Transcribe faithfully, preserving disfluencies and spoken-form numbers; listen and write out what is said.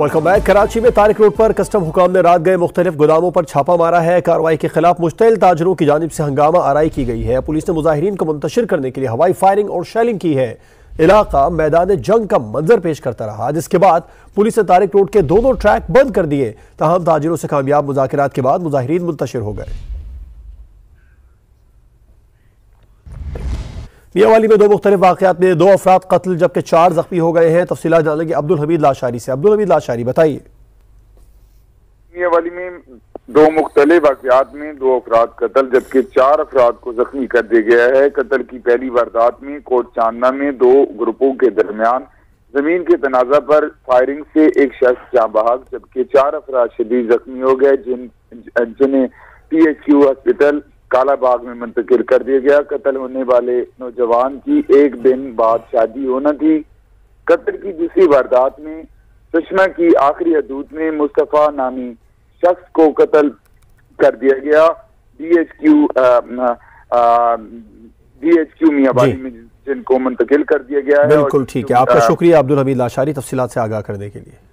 Welcome back. Karachi में Tariq road पर custom हुकाम ने रात गए मुख्तलिफ गोदामों पर छापा मारा है। कार्रवाई के खिलाफ मुश्तइल ताजरों की जानिब से हंगामा आराई की गई है। पुलिस ने मुजाहिरीन को मुंतशिर करने के लिए हवाई फायरिंग और शेलिंग की है। इलाका मैदान जंग का मंजर पेश करता रहा, जिसके बाद पुलिस ने तारिक रोड के दोनों ट्रैक बंद कर दिए। तमाम ताजिरों से कामयाब मुज़ाकरात के बाद मुजाहिरीन मुंतशिर हो गए। मियांवाली में दो मुख्तलिफ वाक़यात में दो अफराद कत्ल जबकि चार जख्मी हो गए हैं। तफसीलात जानेंगे अब्दुल हमीद लाशारी से। अब्दुल हमीद लाशारी, बताइए। मियांवाली में दो मुख्तलिफ वाक़यात में दो अफराद कत्ल जबकि चार अफराद को जख्मी कर दिया गया है। कत्ल की पहली वारदात में कोट चांदना में दो ग्रुपों के दरमियान जमीन के तनाजा पर फायरिंग से एक शख्स जाँ बहक जबकि चार अफराद शदीद जख्मी हो गए, जिन जिन्हें T H Q hospital Kalabagh में मुंतकिल कर दिया गया। कत्ल होने वाले नौजवान की एक दिन बाद शादी होना थी। कत्ल की दूसरी वारदात में सुषमा की आखिरी हदूद में मुस्तफा नामी शख्स को कत्ल कर दिया गया। D H Q D H Q Mianwali में जिनको मुंतकिल कर दिया गया है। बिल्कुल ठीक है, आपका शुक्रिया अब्दुल हमीद लाशारी तफसीलात से आगाह करने के लिए।